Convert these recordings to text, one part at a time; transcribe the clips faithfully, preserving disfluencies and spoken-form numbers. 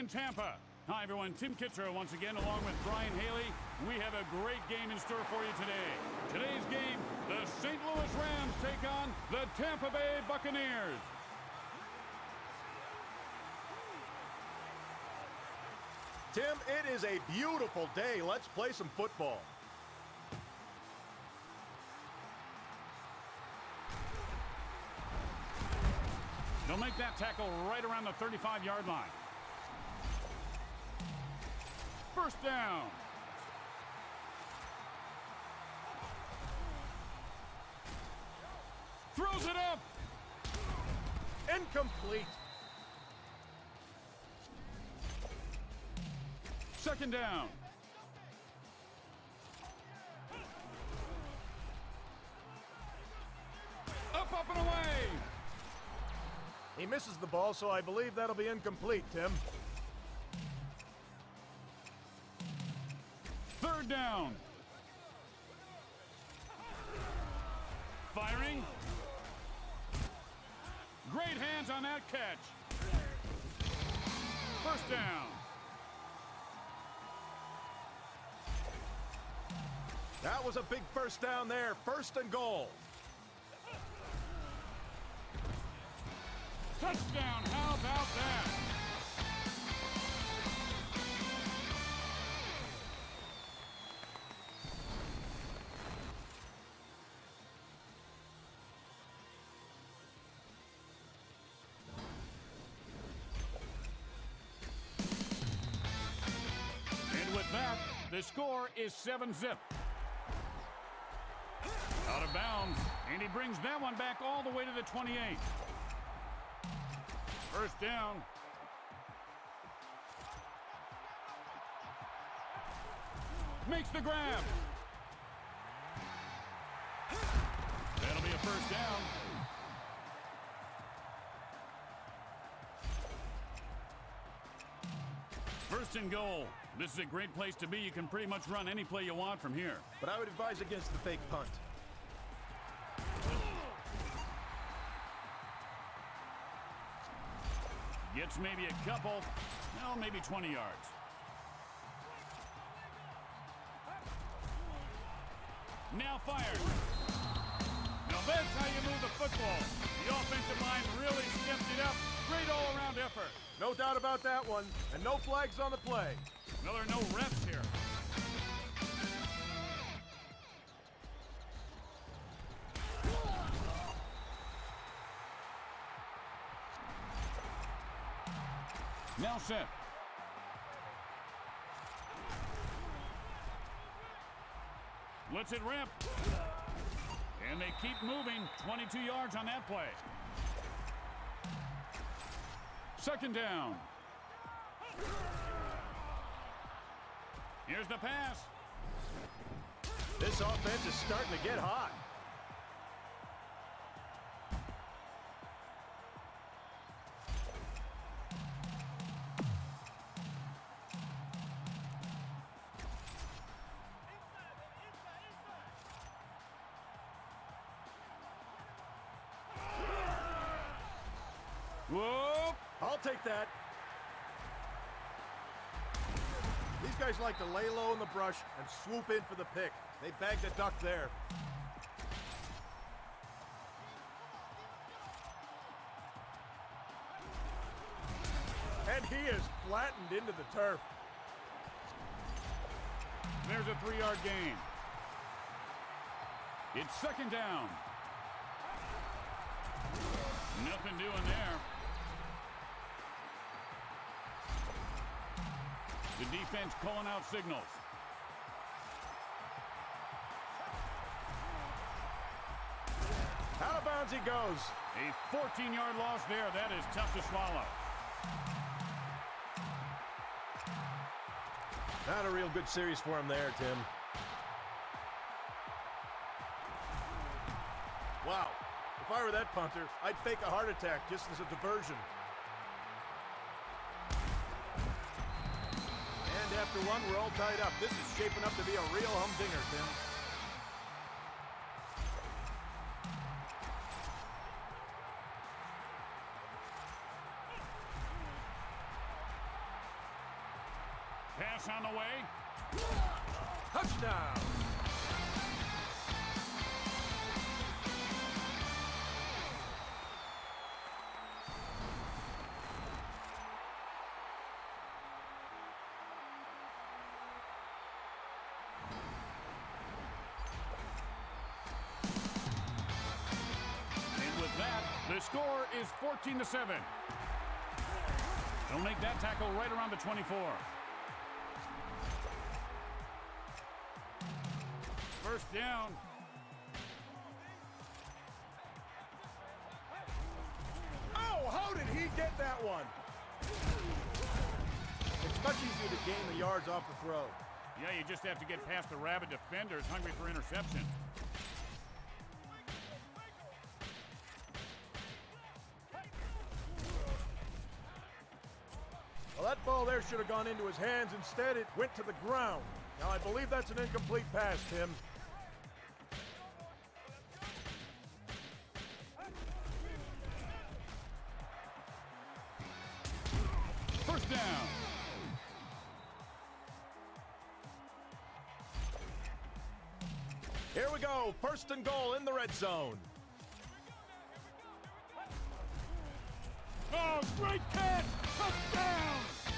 in Tampa. Hi, everyone. Tim Kitzrow once again, along with Brian Haley. We have a great game in store for you today. Today's game, the Saint Louis Rams take on the Tampa Bay Buccaneers. Tim, it is a beautiful day. Let's play some football. They'll make that tackle right around the thirty-five yard line. First down. Throws it up. Incomplete. Second down. Up, up, and away. He misses the ball, so I believe that'll be incomplete, Tim. Third down. Firing. Great hands on that catch. First down. That was a big first down there. First and goal. Touchdown. How about that? And with that, the score is seven zip. Out of bounds, and he brings that one back all the way to the twenty-eight. First down. Makes the grab. That'll be a first down. First and goal. This is a great place to be. You can pretty much run any play you want from here. But I would advise against the fake punt. Gets maybe a couple, well, maybe twenty yards. Now fired. Now that's how you move the football. The offensive line really stepped it up. Great all-around effort. No doubt about that one. And no flags on the play. Well, there are no refs here. Now set. Lets it rip. And they keep moving. twenty-two yards on that play. Second down. Here's the pass. This offense is starting to get hot. Whoop! I'll take that. These guys like to lay low in the brush and swoop in for the pick. They bagged a duck there. And he is flattened into the turf. There's a three-yard gain. It's second down. Nothing doing there. The defense calling out signals. Out of bounds he goes. A fourteen-yard loss there. That is tough to swallow. Not a real good series for him there, Tim. Wow. If I were that punter, I'd fake a heart attack just as a diversion. And after one, we're all tied up. This is shaping up to be a real humdinger, Tim. Pass on the way. Touchdown! And with that, the score is fourteen to seven. They'll make that tackle right around the twenty-four. First down. Oh, how did he get that one? It's much easier to gain the yards off the throw. Yeah, you just have to get past the rabid defenders hungry for interception. Well, that ball there should have gone into his hands. Instead, it went to the ground. Now, I believe that's an incomplete pass, Tim. First down. Here we go. First and goal in the red zone. Oh, great catch! Touchdown!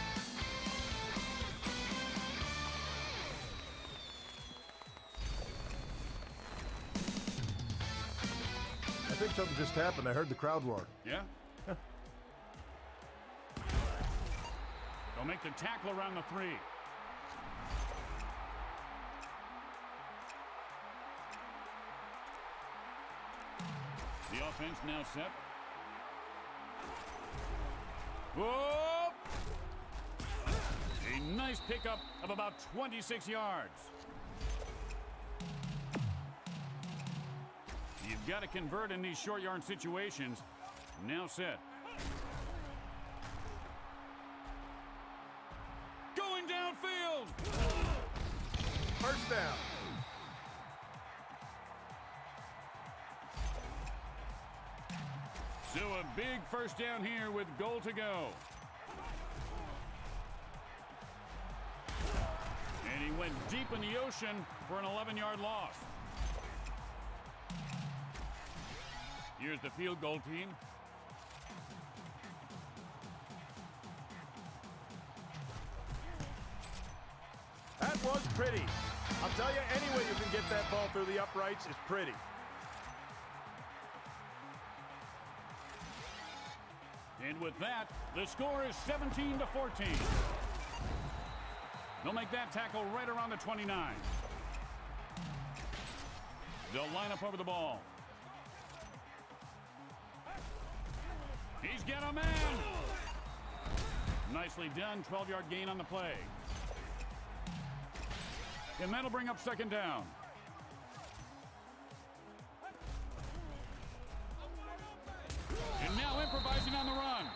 I think something just happened. I heard the crowd roar. Yeah? They'll make the tackle around the three. The offense now set. Whoa! A nice pickup of about twenty-six yards. You've got to convert in these short yard situations. Now set. Going downfield. First down. So a big first down here with goal to go. And he went deep in the ocean for an eleven yard loss. Here's the field goal team. That was pretty. I'll tell you, any way you can get that ball through the uprights is pretty. And with that, the score is seventeen to fourteen. They'll make that tackle right around the twenty-nine. They'll line up over the ball. He's got a man. Nicely done. twelve yard gain on the play. And that'll bring up second down. And now improvising on the run.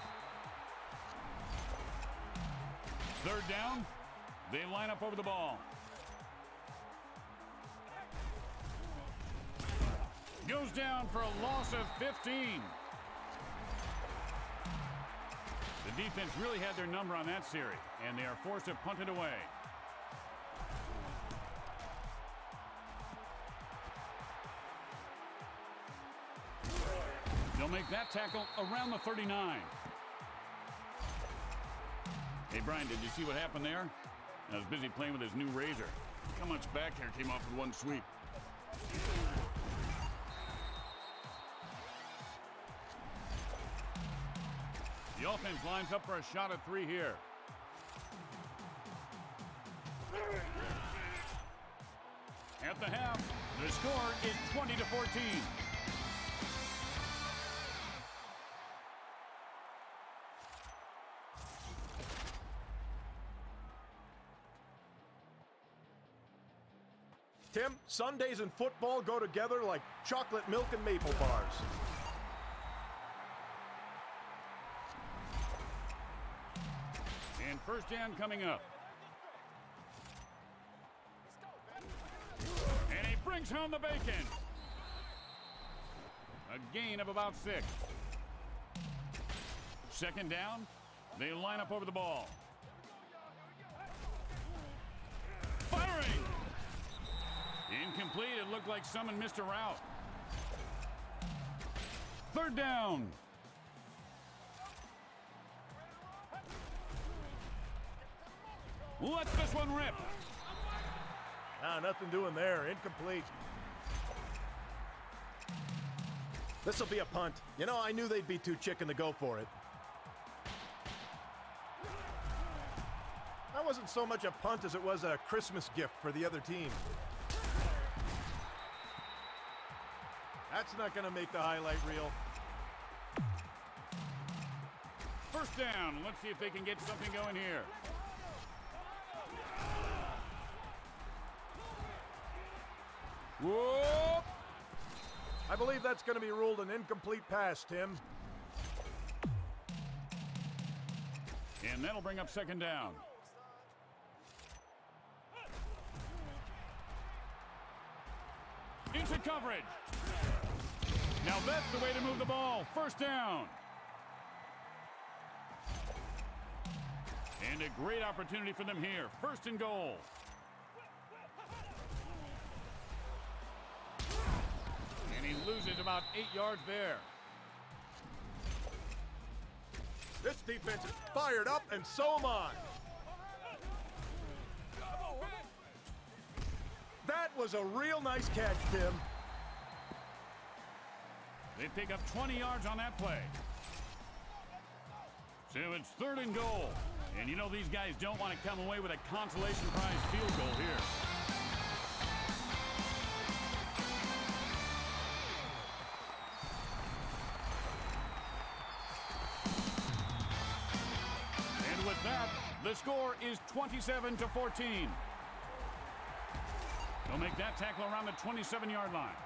Third down. They line up over the ball. Goes down for a loss of fifteen. The defense really had their number on that series, and they are forced to punt it away. They'll make that tackle around the thirty-nine. Hey, Brian, did you see what happened there? I was busy playing with his new razor. Look how much back hair came off with one sweep. The offense lines up for a shot at three here. At the half, the score is twenty to fourteen. Tim, Sundays and football go together like chocolate milk and maple bars. And first down coming up. And he brings home the bacon. A gain of about six. Second down, they line up over the ball. Firing! Incomplete. It looked like someone missed a route. Third down. Let's this one rip. Ah, nothing doing there. Incomplete. This will be a punt. You know, I knew they'd be too chicken to go for it. That wasn't so much a punt as it was a Christmas gift for the other team. That's not going to make the highlight reel. First down. Let's see if they can get something going here. Whoop! I believe that's going to be ruled an incomplete pass, Tim. And that'll bring up second down. Into coverage. Now that's the way to move the ball. First down. And a great opportunity for them here. First and goal. And he loses about eight yards there. This defense is fired up, and so am I. That was a real nice catch, Tim. They pick up twenty yards on that play. So it's third and goal. And you know these guys don't want to come away with a consolation prize field goal here. And with that, the score is twenty-seven to fourteen. They'll make that tackle around the twenty-seven yard line.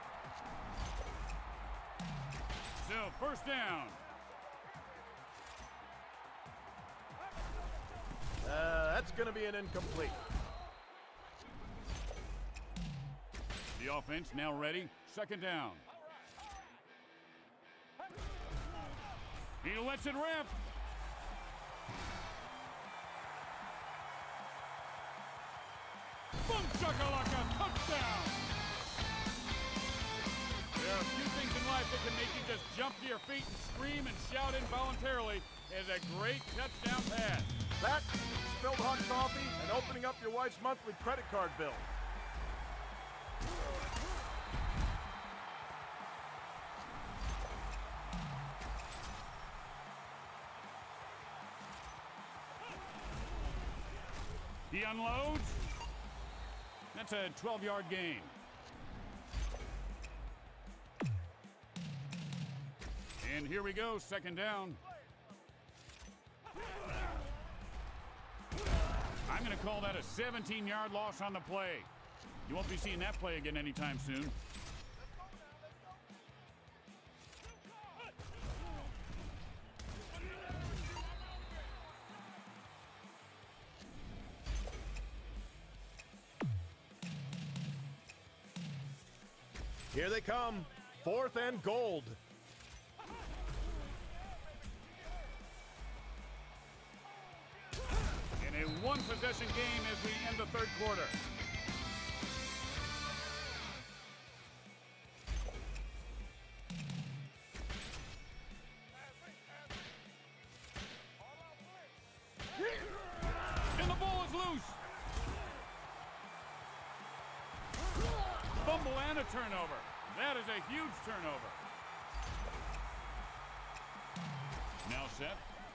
So first down. Uh, that's going to be an incomplete. The offense now ready. Second down. He lets it rip. Boom shakalaka, touchdown. There are a few things in life that can make you just jump to your feet and scream and shout involuntarily. Is a great touchdown pass. That, spilled hot coffee, and opening up your wife's monthly credit card bill. He unloads. That's a twelve yard gain. And here we go, second down. I'm going to call that a seventeen yard loss on the play. You won't be seeing that play again anytime soon. Here they come. Fourth and gold. In a one-possession game as we end the third quarter. And the ball is loose. Fumble and a turnover. That is a huge turnover. Now set.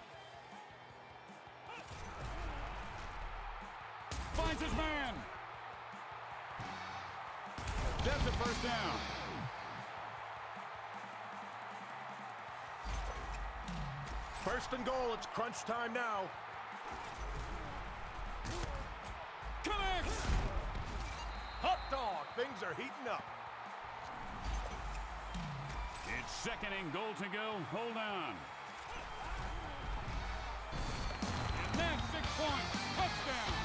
Finds his man. That's a first down. First and goal. It's crunch time now. Connects. Hot dog. Things are heating up. It's second and goal to go. Hold on. And that's six points. Touchdown.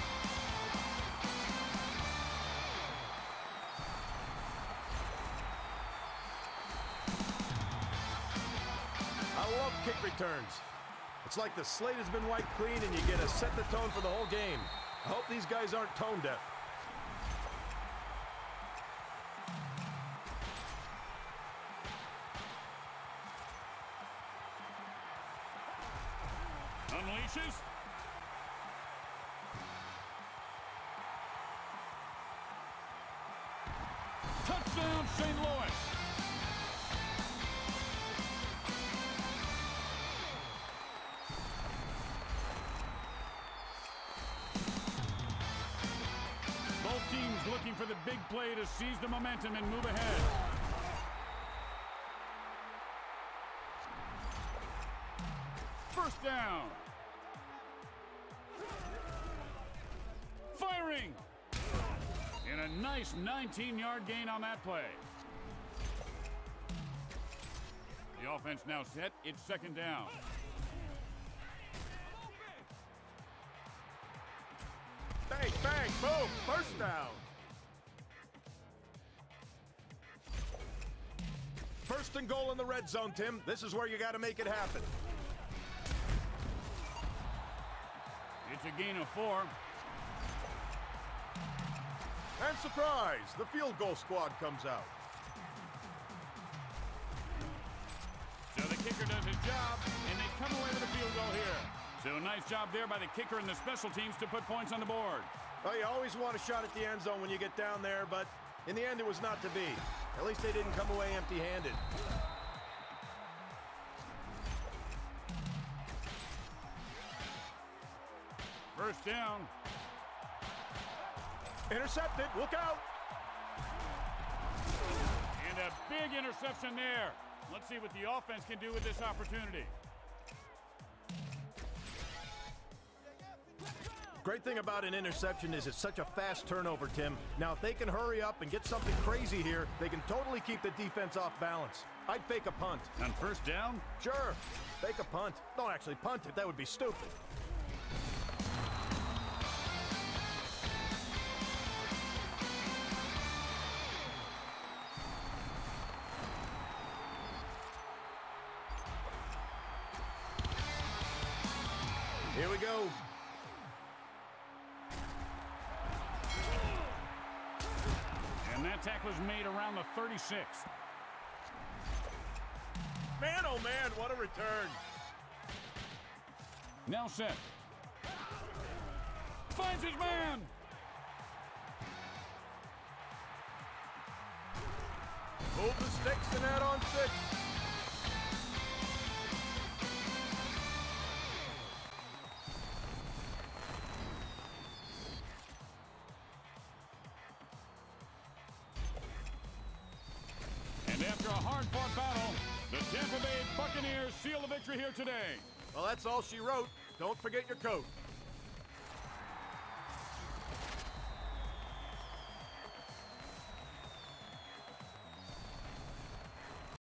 I love kick returns. It's like the slate has been wiped clean and you get to set the tone for the whole game. I hope these guys aren't tone deaf. finishes. Touchdown, Saint Louis. Both teams looking for the big play to seize the momentum and move ahead. First down. Firing. And a nice nineteen yard gain on that play. The offense now set. It's second down. Bang, bang, boom, first down. First and goal in the red zone, Tim. This is where you got to make it happen. It's a gain of four. And surprise, the field goal squad comes out. So the kicker does his job, and they come away with a field goal here. So nice job there by the kicker and the special teams to put points on the board. Well, you always want a shot at the end zone when you get down there, but in the end it was not to be. At least they didn't come away empty-handed. First down. Intercepted, look out! And a big interception there. Let's see what the offense can do with this opportunity. Great thing about an interception is it's such a fast turnover, Tim. Now, if they can hurry up and get something crazy here, they can totally keep the defense off balance. I'd fake a punt. On first down? Sure, fake a punt. Don't actually punt it, that would be stupid. Here we go. And that tackle was made around the thirty-six. Man, oh man, what a return. Now set. Finds his man. Move the sticks and add on six. And after a hard-fought battle, the Tampa Bay Buccaneers seal the victory here today. Well, that's all she wrote. Don't forget your coat.